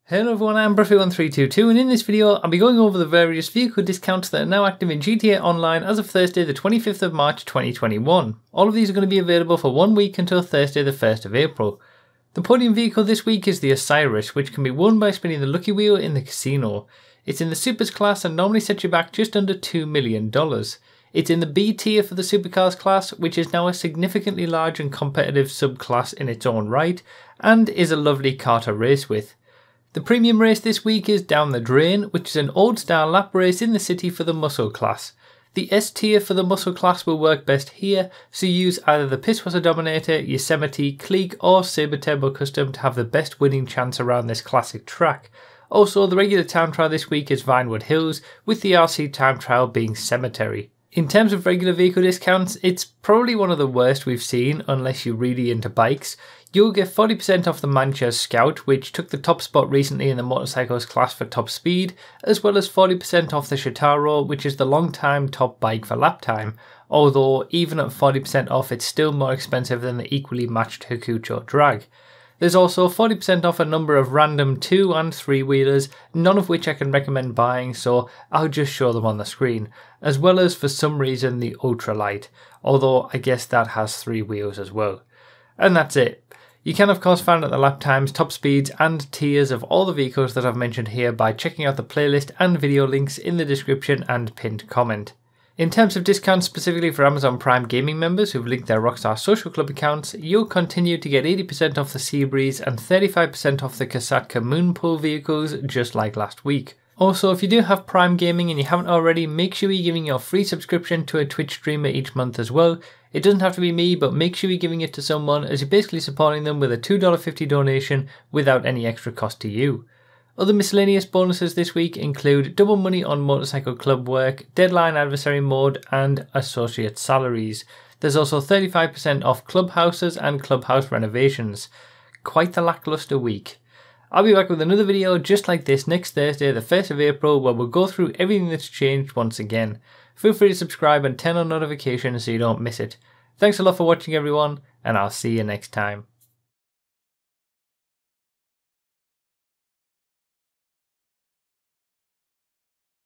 Hello everyone, I'm Bruffy1322 and in this video I'll be going over the various vehicle discounts that are now active in GTA Online as of Thursday the 25th of March 2021. All of these are going to be available for 1 week until Thursday the 1st of April. The podium vehicle this week is the Osiris, which can be won by spinning the lucky wheel in the casino. It's in the Supers class and normally sets you back just under $2 million. It's in the B tier for the Supercars class, which is now a significantly large and competitive subclass in its own right, and is a lovely car to race with. The premium race this week is Down the Drain, which is an old style lap race in the city for the muscle class. The S tier for the muscle class will work best here, so use either the Pisswasser Dominator, Yosemite, Clique or Sabre Turbo Custom to have the best winning chance around this classic track. Also, the regular time trial this week is Vinewood Hills, with the RC time trial being Cemetery. In terms of regular vehicle discounts, it's probably one of the worst we've seen unless you're really into bikes. You'll get 40% off the Manchester Scout, which took the top spot recently in the motorcycles class for top speed, as well as 40% off the Shitaro, which is the long-time top bike for lap time, although even at 40% off it's still more expensive than the equally matched Hakucho Drag. There's also 40% off a number of random 2 and 3 wheelers, none of which I can recommend buying, so I'll just show them on the screen, as well as for some reason the Ultralight, although I guess that has 3 wheels as well. And that's it. You can of course find out the lap times, top speeds and tiers of all the vehicles that I've mentioned here by checking out the playlist and video links in the description and pinned comment. In terms of discounts specifically for Amazon Prime Gaming members who've linked their Rockstar Social Club accounts, you'll continue to get 80% off the Seabreeze and 35% off the Kasatka Moonpool vehicles just like last week. Also, if you do have Prime Gaming and you haven't already, make sure you're giving your free subscription to a Twitch streamer each month as well. It doesn't have to be me, but make sure you're giving it to someone as you're basically supporting them with a $2.50 donation without any extra cost to you. Other miscellaneous bonuses this week include double money on Motorcycle Club work, Deadline Adversary mode and associate salaries. There's also 35% off clubhouses and clubhouse renovations. Quite the lackluster week. I'll be back with another video just like this next Thursday, the 1st of April, where we'll go through everything that's changed once again. Feel free to subscribe and turn on notifications so you don't miss it. Thanks a lot for watching everyone, and I'll see you next time.